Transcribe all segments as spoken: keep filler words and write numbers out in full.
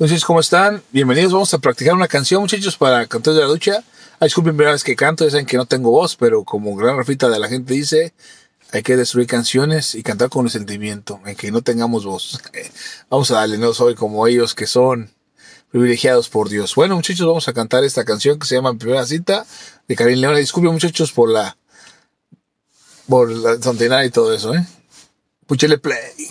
Entonces, ¿cómo están? Bienvenidos. Vamos a practicar una canción, muchachos, para cantar de la ducha. Ah, disculpen, primera vez que canto, ya saben que no tengo voz, pero como gran Rafita de la gente dice, hay que destruir canciones y cantar con el sentimiento, en que no tengamos voz. Vamos a darle, no soy como ellos que son privilegiados por Dios. Bueno, muchachos, vamos a cantar esta canción que se llama Primera Cita, de Karim León. Disculpen, muchachos, por la por la tontería y todo eso, ¿eh? Púchele play.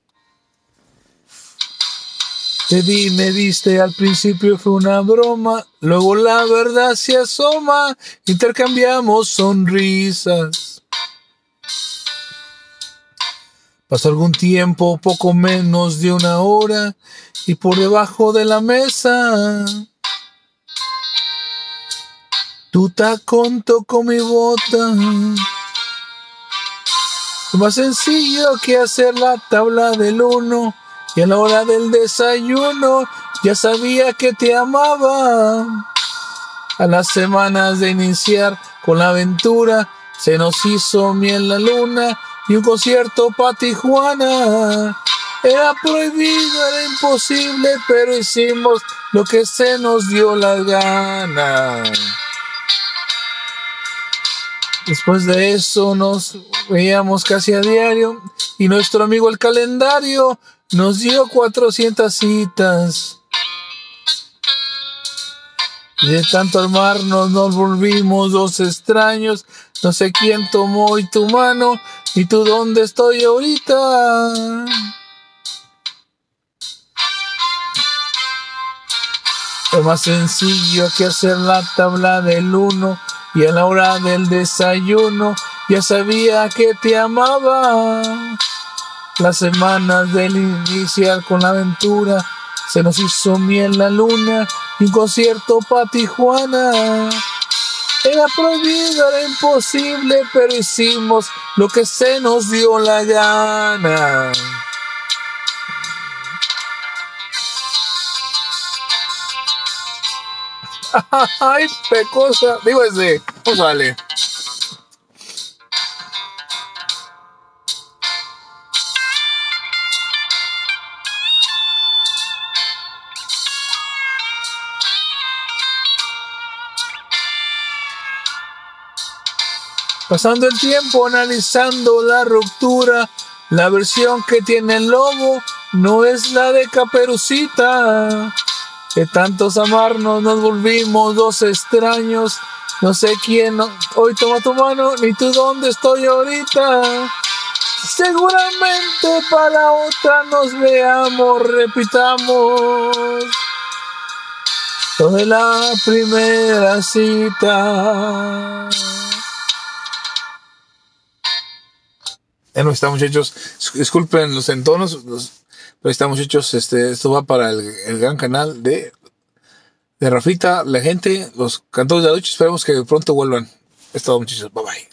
Te vi, me viste, al principio fue una broma, luego la verdad se asoma, intercambiamos sonrisas. Pasó algún tiempo, poco menos de una hora, y por debajo de la mesa, tu tacón tocó mi bota. Es más sencillo que hacer la tabla del uno. Y a la hora del desayuno ya sabía que te amaba. A las semanas de iniciar con la aventura se nos hizo miel la luna y un concierto pa' Tijuana. Era prohibido, era imposible, pero hicimos lo que se nos dio la gana. Después de eso nos veíamos casi a diario y nuestro amigo el calendario nos dio cuatrocientas citas. Y de tanto armarnos nos volvimos dos extraños. No sé quién tomó hoy tu mano, ni tú dónde estoy ahorita. Es más sencillo que hacer la tabla del uno. Y a la hora del desayuno ya sabía que te amaba. Las semanas del iniciar con la aventura se nos hizo miel la luna y un concierto pa' Tijuana. Era prohibido, era imposible, pero hicimos lo que se nos dio la gana. Ay, pecosa. Digo ese. Pues vale. Pasando el tiempo analizando la ruptura, la versión que tiene el lobo no es la de Caperucita. De tantos amarnos nos volvimos dos extraños. No sé quién hoy toma tu mano, ni tú dónde estoy ahorita. Seguramente para otra nos veamos, repitamos lo de la primera cita. Ya no está, muchachos. Disculpen los entonos, los, pero está, muchachos. Este, esto va para el, el gran canal de, de Rafita, la gente, los cantores de la ducha. Esperemos que pronto vuelvan. Es todo, muchachos. Bye bye.